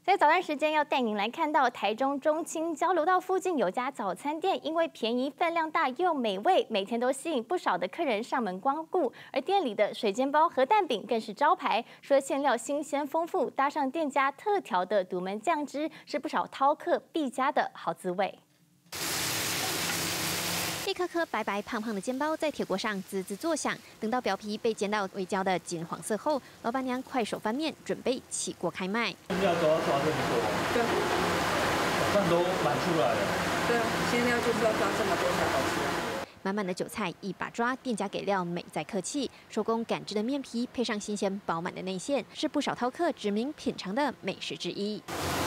在早餐时间要带您来看到台中中清交流道附近有家早餐店，因为便宜、分量大又美味，每天都吸引不少的客人上门光顾。而店里的水煎包和蛋饼更是招牌，除了馅料新鲜丰富，搭上店家特调的独门酱汁，是不少饕客必佳的好滋味。 一颗颗白白胖胖的煎包在铁锅上滋滋作响，等到表皮被煎到微焦的金黄色后，老板娘快手翻面，准备起锅开卖。 馅料都要抓这么多，对，早上都满出来了。 对啊，馅料就是要抓这么多才好吃啊。 满满的韭菜一把抓，店家给料美在客气，手工赶制的面皮配上新鲜饱满的内馅，是不少饕客指名品尝的美食之一。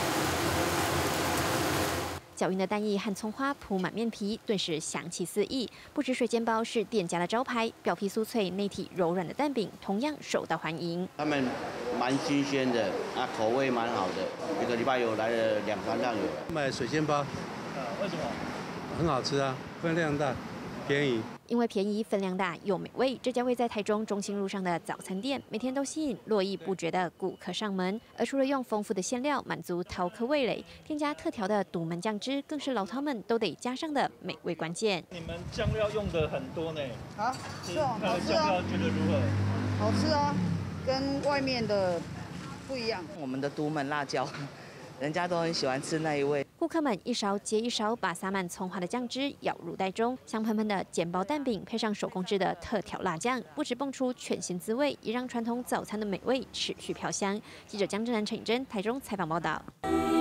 搅匀的蛋液和葱花铺满面皮，顿时香气四溢。不止水煎包是店家的招牌，表皮酥脆、内体柔软的蛋饼同样受到欢迎。 他们蛮新鲜的，口味蛮好的，一个礼拜有来了2、3趟有。 买水煎包， 为什么？ 很好吃啊，分量大，便宜。 因为便宜、分量大又美味，这家位在台中中清路上的早餐店，每天都吸引络绎不绝的顾客上门。而除了用丰富的馅料满足饕客味蕾，店家特调的独门酱汁，更是老饕们都得加上的美味关键。 你们酱料用的很多呢。 啊，是哦，好吃酱料啊， 觉得如何？ 好吃啊，跟外面的不一样。 我们的独门辣椒，人家都很喜欢吃那一味。 顾客们一勺接一勺，把撒满葱花的酱汁舀入袋中，香喷喷的煎包蛋饼配上手工制的特调辣酱，不止蹦出全新滋味，也让传统早餐的美味持续飘香。记者江志南、陈以真台中采访报道。